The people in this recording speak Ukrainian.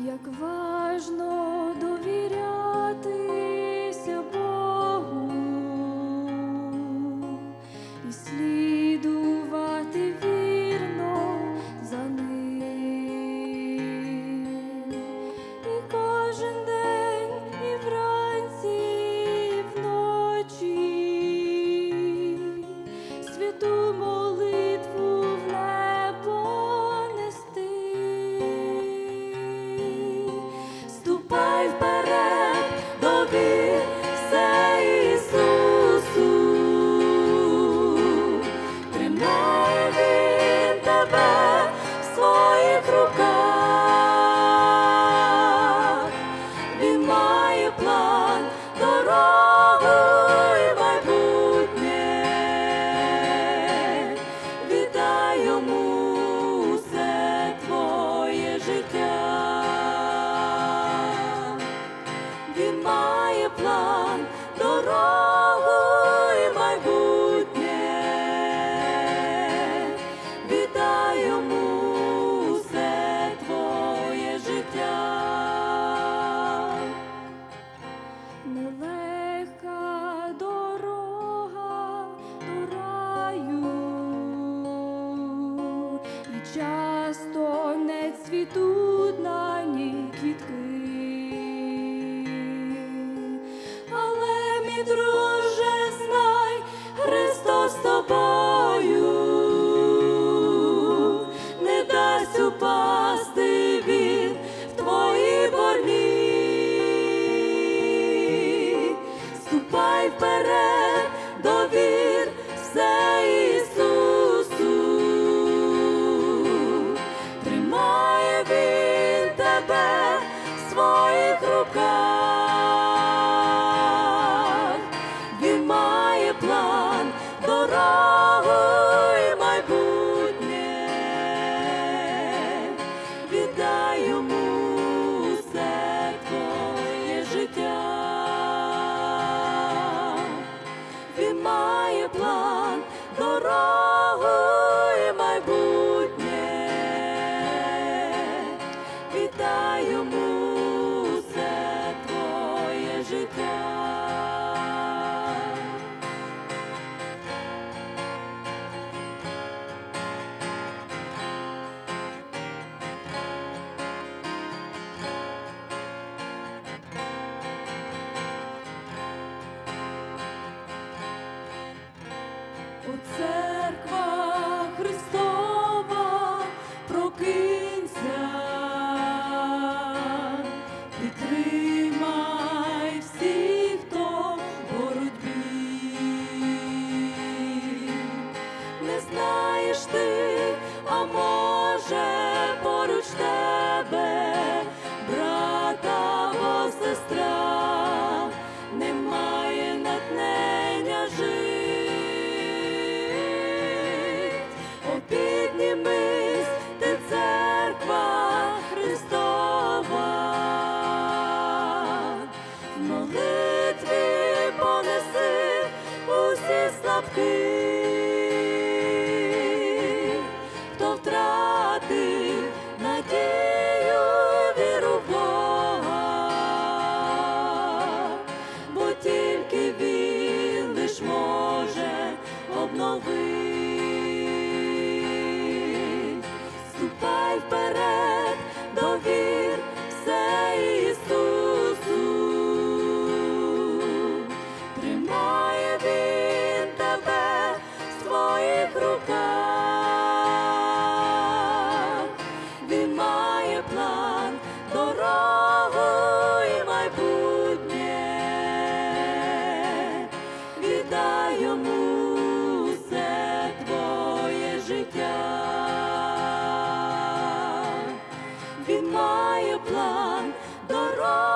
Як важно довірятися Богу і слідувати вірно за ним. І кожен день, і вранці, і вночі святу молитву в небо нести. Ступай вперед, довірся Ісусу, тримає Він тебе в своїх руках. Він має план, дорогу і майбутнє. Віддай йому все твоє життя. Він має план, дорогу і майбутнє. Віддай йому все твоє життя. Нелегка дорога до раю, і часто не цвітуть на ній квітки. Але, мій друже, знай, Христос з тобою, не дасть упасти Він в твої борні. Ступай вперед, довірся Ісусу, тримає Він тебе в своїх руках. Він має план, дорогу і майбутнє. Віддай йому все твоє життя. Він має план, дорогу і майбутнє. Віддай йому все твоє життя. О, церква Христова, прокинься, підтримай всіх, хто в боротьбі. Не знаєш ти, а може поруч тебе брат або сестра, немає натхнення жити. Піднімись, ти церква Христова, в молитві понеси усі слабкі, хто втратив надію, віру в Бога, бо тільки Він лиш може обновити. Ступай вперед, довірся Ісусу, тримає Він тебе в своїх руках. Він має план, дорогу і майбутнє. Віддай йому все твоє життя. Він має план, дорогу